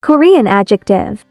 Korean adjective.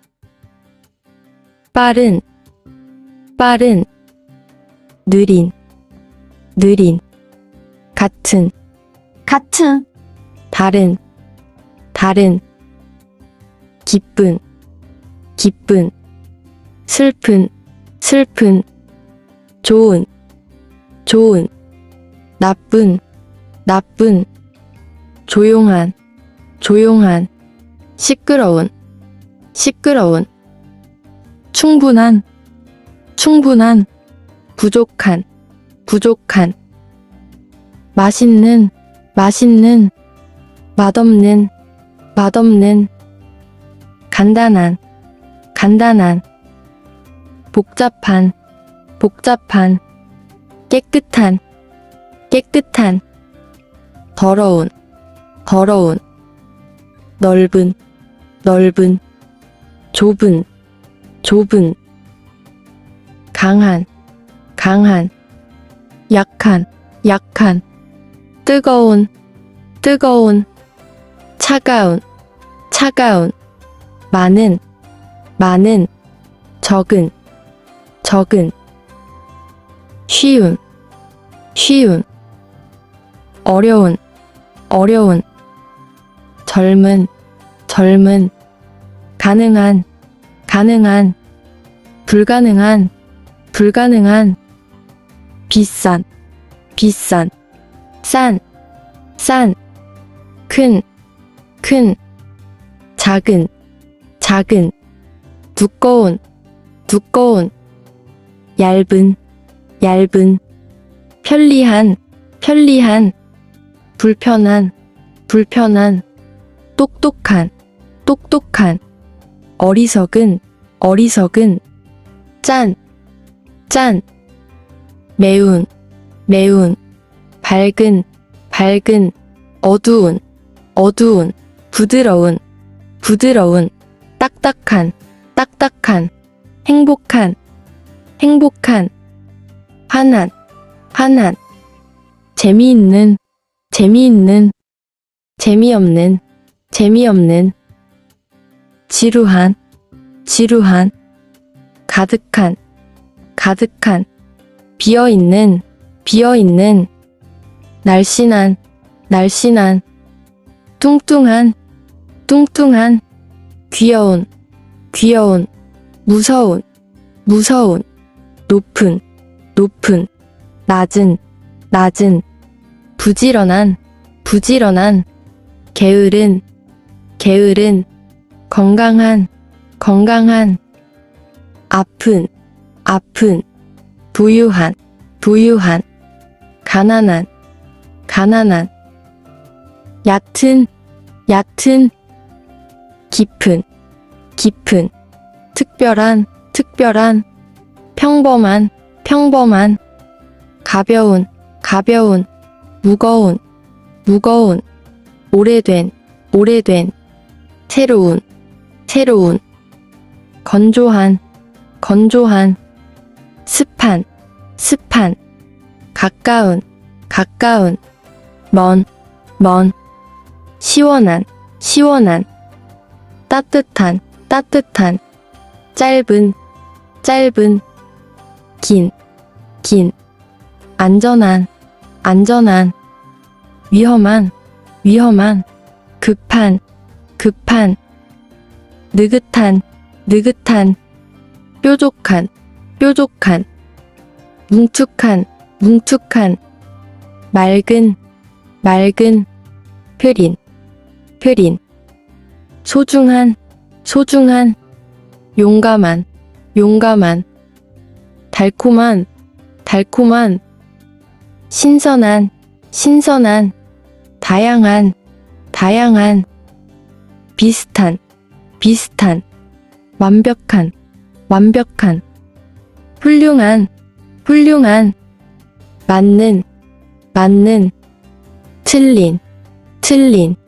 빠른, 빠른, 느린, 느린, 같은, 같은, 다른, 다른, 기쁜, 기쁜, 슬픈, 슬픈, 좋은, 좋은, 나쁜, 나쁜, 조용한, 조용한, 시끄러운, 시끄러운, 충분한, 충분한, 부족한, 부족한, 맛있는, 맛있는, 맛없는, 맛없는, 간단한, 간단한, 복잡한, 복잡한, 깨끗한, 깨끗한, 더러운, 더러운, 넓은, 넓은, 좁은, 좁은, 강한, 강한, 약한, 약한, 뜨거운, 뜨거운, 차가운, 차가운, 많은, 많은, 적은, 적은, 쉬운, 쉬운, 어려운, 어려운, 젊은, 젊은, 가능한, 가능한, 불가능한, 불가능한, 비싼, 비싼, 싼, 싼, 큰, 큰, 작은, 작은, 두꺼운, 두꺼운, 얇은, 얇은, 편리한, 편리한, 불편한, 불편한, 똑똑한, 똑똑한, 어리석은, 어리석은, 짠, 짠, 매운, 매운, 밝은, 밝은, 어두운, 어두운, 부드러운, 부드러운, 딱딱한, 딱딱한, 행복한, 행복한, 화난, 화난, 재미있는, 재미있는, 재미없는, 재미없는, 지루한, 지루한, 가득한, 가득한, 비어있는, 비어있는, 날씬한, 날씬한, 뚱뚱한, 뚱뚱한, 귀여운, 귀여운, 무서운, 무서운, 높은, 높은, 낮은, 낮은, 부지런한, 부지런한, 게으른, 게으른, 건강한, 건강한, 아픈, 아픈, 부유한, 부유한, 가난한, 가난한, 얕은, 얕은, 깊은, 깊은, 특별한, 특별한, 평범한, 평범한, 가벼운, 가벼운, 무거운, 무거운, 오래된, 오래된, 새로운, 새로운, 건조한, 건조한, 습한, 습한, 가까운, 가까운, 먼, 먼, 시원한, 시원한, 따뜻한, 따뜻한, 짧은, 짧은, 긴, 긴, 안전한, 안전한, 위험한, 위험한, 급한, 급한, 느긋한, 느긋한, 뾰족한, 뾰족한, 뭉툭한, 뭉툭한, 맑은, 맑은, 흐린, 흐린, 소중한, 소중한, 용감한, 용감한, 달콤한, 달콤한, 신선한, 신선한, 다양한, 다양한, 비슷한, 비슷한, 완벽한, 완벽한, 훌륭한, 훌륭한, 맞는, 맞는, 틀린, 틀린,